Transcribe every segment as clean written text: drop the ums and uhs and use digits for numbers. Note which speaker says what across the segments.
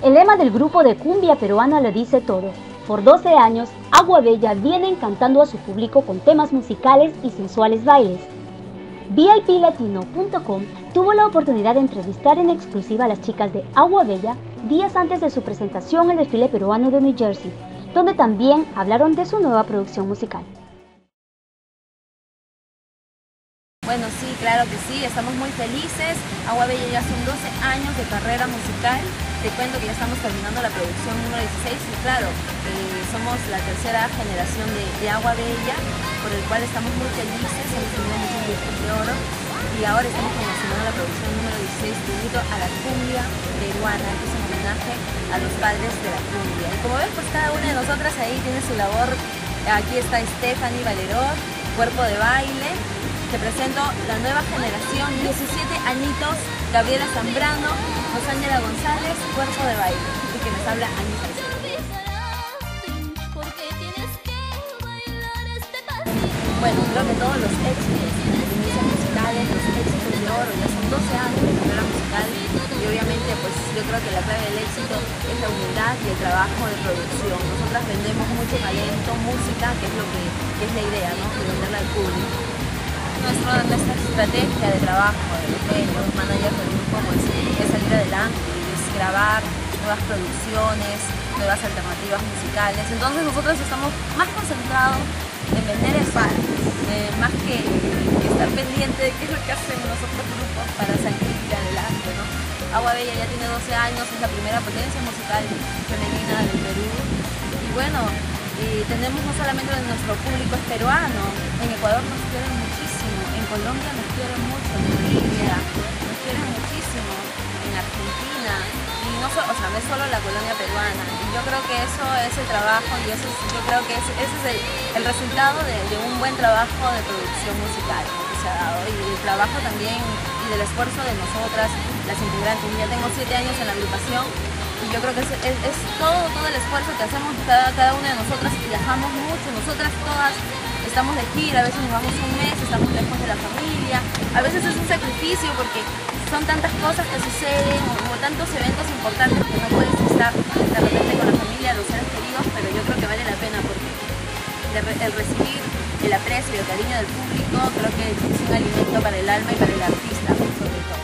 Speaker 1: El lema del grupo de cumbia peruana lo dice todo. Por 12 años, Agua Bella viene encantando a su público con temas musicales y sensuales bailes. VIPLatino.com tuvo la oportunidad de entrevistar en exclusiva a las chicas de Agua Bella días antes de su presentación en el desfile peruano de New Jersey, donde también hablaron de su nueva producción musical.
Speaker 2: Bueno, sí, claro que sí, estamos muy felices. Agua Bella ya son 12 años de carrera musical. Te cuento que ya estamos terminando la producción número 16 y claro, somos la tercera generación de Agua Bella, por el cual estamos muy felices, hemos tenido muchos discos de oro y ahora estamos promocionando la producción número 16 tributo a la cumbia peruana, que es un homenaje a los padres de la cumbia. Y como ves, pues cada una de nosotras ahí tiene su labor. Aquí está Stephanie Valerot, cuerpo de baile. Te presento la nueva generación, 17 añitos, Gabriela Zambrano, Rosángela González, cuerpo de baile, y que nos habla Anita. Bueno, creo que todos los éxitos musicales, los éxitos de oro, ya son 12 años de carrera musical y obviamente pues yo creo que la clave del éxito es la humildad y el trabajo de producción. Nosotras vendemos mucho talento, música, que es la idea, ¿no? De venderla al público. Nuestra estrategia de trabajo de los managers del grupo pues, es salir adelante, es grabar nuevas producciones, nuevas alternativas musicales. Entonces nosotros estamos más concentrados en vender espadas, más que estar pendiente de qué es lo que hacen los otros grupos para salir adelante, ¿no? Agua Bella ya tiene 12 años, es la primera potencia musical femenina del Perú y bueno, tenemos no solamente nuestro público es peruano, en Ecuador nos quieren muchísimo, en Colombia nos quieren mucho, en Bolivia nos quieren muchísimo, en Argentina, y no, no es solo la colonia peruana. Y yo creo que eso es el trabajo y yo creo que ese es el resultado de un buen trabajo de producción musical, ¿no?, que se ha dado, y el trabajo también y del esfuerzo de nosotras, las integrantes. Ya tengo 7 años en la agrupación. Y yo creo que es todo el esfuerzo que hacemos cada una de nosotras. Viajamos mucho, nosotras todas estamos de gira, a veces nos vamos un mes, estamos lejos de la familia. A veces es un sacrificio porque son tantas cosas que suceden o tantos eventos importantes que no puedes estar de repente con la familia, los seres queridos, pero yo creo que vale la pena porque el recibir el aprecio y el cariño del público creo que es un alimento para el alma y para el artista, sobre todo.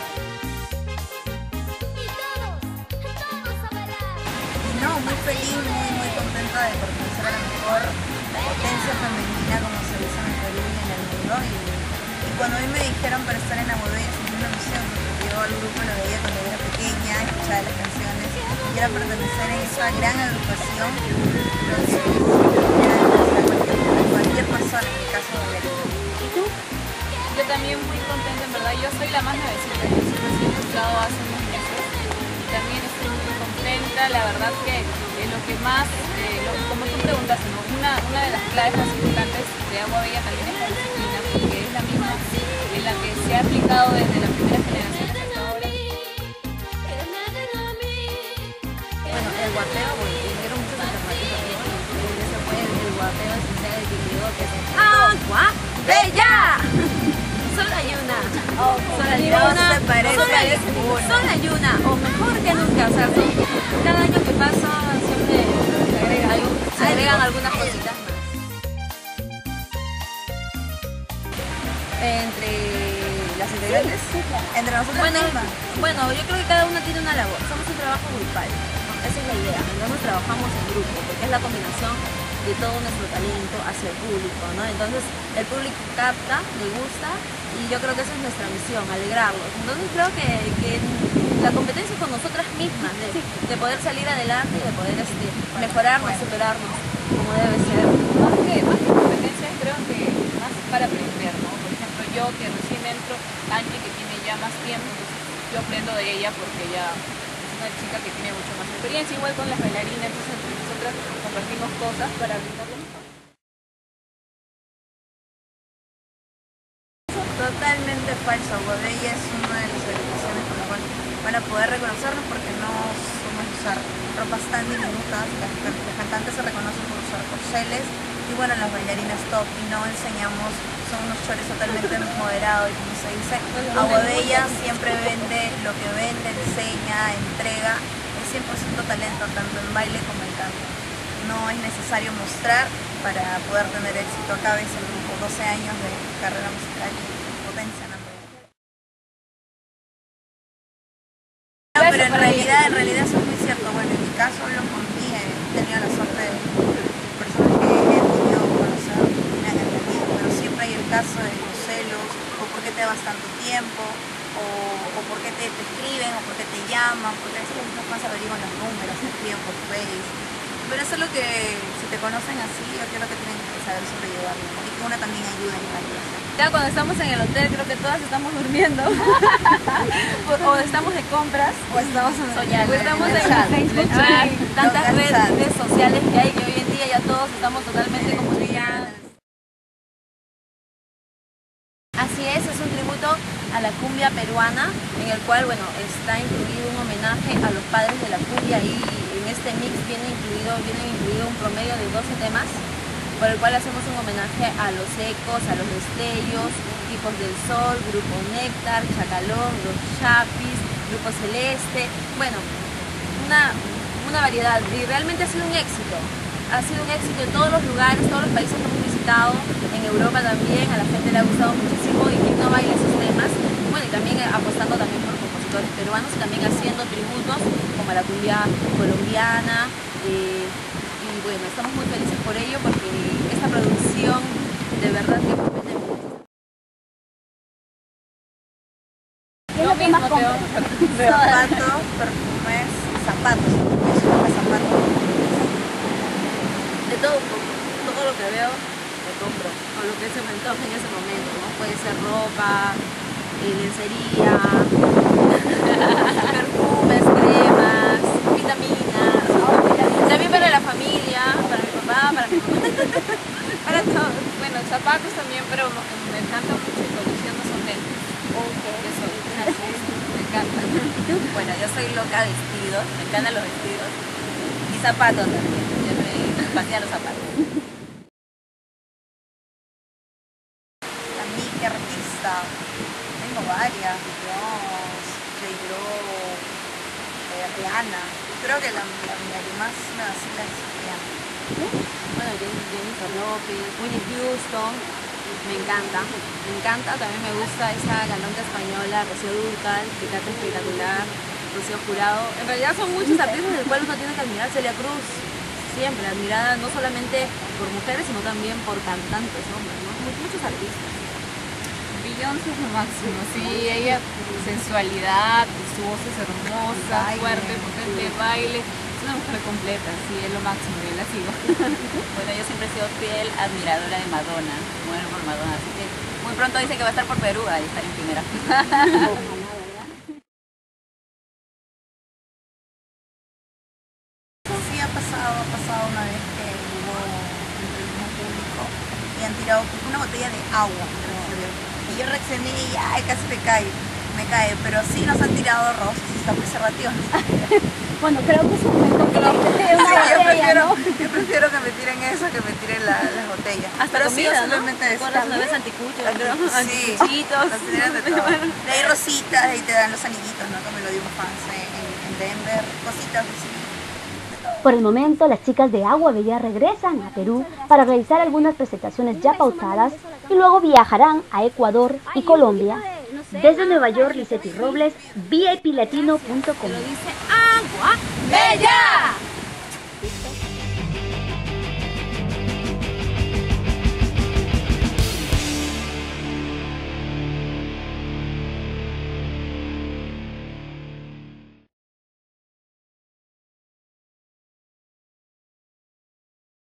Speaker 3: Muy feliz, muy contenta de pertenecer a la mejor potencia femenina, como se dice en el Perú y en el mundo. Y cuando a mí me dijeron para estar en Agua Bella sentí una emoción, porque yo al grupo lo veía cuando era pequeña, escuchaba las canciones y era pertenecer a esa gran agrupación. Entonces, cualquier persona, en mi caso, de Perú.
Speaker 4: ¿Y tú? Yo también muy contenta, en verdad. Yo soy la más nuevecita, yo recién he entrado hace unos meses y también estoy muy contenta. La verdad que lo que más, como tú preguntaste, ¿no?, una de las claves más importantes de Agua Bella también es la disciplina, porque es la misma en la que se ha aplicado desde la primera generación hasta ahora.
Speaker 2: Bueno, el guapeo, porque hicieron muchas alternativas, ese fue el guapeo esencial que quedó, que es Agua Bella. Solo hay una, solo hay una, o mejor que nunca, o sea, cada año que pasa siempre se agregan algunas cositas más. Entre las integrantes,
Speaker 3: Entre nosotros mismas.
Speaker 2: bueno, yo creo que cada una tiene una labor, somos un trabajo grupal, ¿no? Esa es la idea, entonces trabajamos en grupo, porque es la combinación de todo nuestro talento hacia el público, ¿no? Entonces el público capta, le gusta y yo creo que esa es nuestra misión, alegrarlos. Entonces creo que la competencia es con nosotras mismas, de poder salir adelante y de poder mejorarnos, superarnos, como debe ser.
Speaker 4: Más que competencia, creo que más para aprender, ¿no? Por ejemplo, yo que recién entro, Angie que tiene ya más tiempo, yo aprendo de ella porque ella es una chica que tiene mucho más experiencia, igual con las bailarinas, entonces entre nosotras compartimos cosas para brindarlo mejor.
Speaker 3: Totalmente falso. Agua Bella es una de las agrupaciones con las cuales van a poder reconocernos porque no somos usar ropas tan diminutas. Las cantantes se reconocen por usar corceles y bueno, las bailarinas top, y no enseñamos, son unos chores totalmente moderados y como se dice, Agua Bella siempre vende lo que vende, diseña, entrega. Es 100% talento tanto en baile como en canto. No es necesario mostrar para poder tener éxito. Acá ves el grupo, 12 años de carrera musical y potencia. Pero en realidad eso es muy cierto. Bueno, en mi caso hablo por mí, he tenido la suerte de personas que he podido conocer me han entendido, pero siempre hay el caso de los celos, o por qué te vas tanto tiempo, o por qué te escriben, o por qué te llaman, porque a veces los fans averiguan los números, te escriben por Face. Pero eso es lo que, si te conocen así, yo creo que tienen que saber sobrellevarlo, ¿no? Y que uno también ayuda en la relación.
Speaker 2: Ya cuando estamos en el hotel creo que todas estamos durmiendo o estamos de compras
Speaker 3: O estamos
Speaker 2: soñando, o estamos
Speaker 3: en el
Speaker 2: en
Speaker 3: chat.
Speaker 2: Facebook, tantas
Speaker 3: Los chats.
Speaker 2: redes sociales que hay que hoy en día ya todos estamos totalmente comunicados. Así es un tributo a la cumbia peruana en el cual bueno está incluido un homenaje a los padres de la cumbia y en este mix viene incluido un promedio de 12 temas por el cual hacemos un homenaje a Los Ecos, a Los Destellos, Hijos del Sol, Grupo Néctar, Chacalón, Los Chapis, Grupo Celeste, bueno, una variedad y realmente ha sido un éxito en todos los lugares, todos los países que hemos visitado, en Europa también, a la gente le ha gustado muchísimo y que no baila esos temas, bueno y también apostando también por compositores peruanos y también haciendo tributos como a la cumbia colombiana. Y bueno, estamos muy felices por ello porque esta producción de verdad que promete mucho.
Speaker 1: ¿Qué es lo que más compras?
Speaker 3: Zapatos, perfumes, zapatos.
Speaker 2: De todo un poco, todo lo que veo lo compro, o lo que se me antoje en ese momento, ¿no? Puede ser ropa, lencería, perfumes, cremas, vitaminas, también para la familia, para mi papá, para mi mamá, para todos.
Speaker 4: Bueno, zapatos también, pero me encanta mucho y colecciono son lentes. Eso, me encanta.
Speaker 2: Bueno, yo soy loca de vestidos, me encantan los vestidos y zapatos también, yo me fascinan los zapatos.
Speaker 3: A mí, ¿qué artista? Tengo varias, Dios, J.Lo, Rihanna. Creo que la que más me vacila es Rihanna.
Speaker 2: Bueno, Jennifer López, Whitney Houston, me encanta, también me gusta esa galonga española, Rocío Dúrcal, que canta espectacular, Rocío Jurado. En realidad son muchos artistas del cual uno tiene que admirar. Celia Cruz, siempre admirada no solamente por mujeres, sino también por cantantes hombres, ¿no? Muchos artistas.
Speaker 4: Beyoncé es lo máximo, sí, ella, sensualidad, su voz es hermosa, fuerte, potente, baile, es una mujer completa, sí, es lo máximo, yo la sigo.
Speaker 2: Bueno, yo siempre he sido fiel admiradora de Madonna, muero por Madonna, así que muy pronto dice que va a estar por Perú, ahí estar en primera fila.
Speaker 3: Sí, ha pasado una vez que hubo entrevistas público y han tirado una botella de agua. Y yo reaccioné y ay, casi me cae, pero sí nos han tirado rosas y está preservativos.
Speaker 1: Bueno, creo que es un momento que una botella, ¿no?
Speaker 3: Yo prefiero que me tiren eso que me tiren las botellas.
Speaker 2: Hasta
Speaker 3: pero
Speaker 2: comida,
Speaker 3: sí,
Speaker 2: ¿no?
Speaker 3: simplemente eso.
Speaker 2: ¿Recuerdas una vez anticuchos?
Speaker 3: Sí,
Speaker 2: Anticuchitos.
Speaker 3: nos tiran de todo. De ahí rositas, ahí te dan los anillitos, ¿no? Como lo dimos fans en Denver, cositas así.
Speaker 1: Por el momento, las chicas de Agua Bella regresan a Perú para realizar algunas presentaciones ya pautadas y luego viajarán a Ecuador y Colombia. Desde Nueva York, Licetti Robles, VIPlatino.com.
Speaker 2: Lo dice Agua Bella.